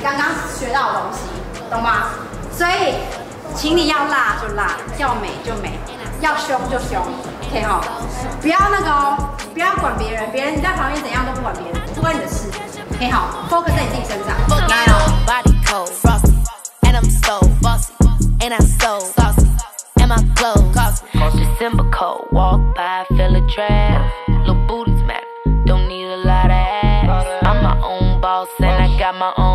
刚刚学到的东西，懂吗？所以，请你要辣就辣，要美就美，要凶就凶 ，OK 哈？不要那个哦，不要管别人，别人你在旁边怎样都不管别人，不关你的事，OK 好 ？Focus 在你自己身上。来哦。And I'm so saucy, and my clothes costly. December cold, walk by, feel a draft. Little booties matter, don't need a lot of ass. I'm my own boss and I got my own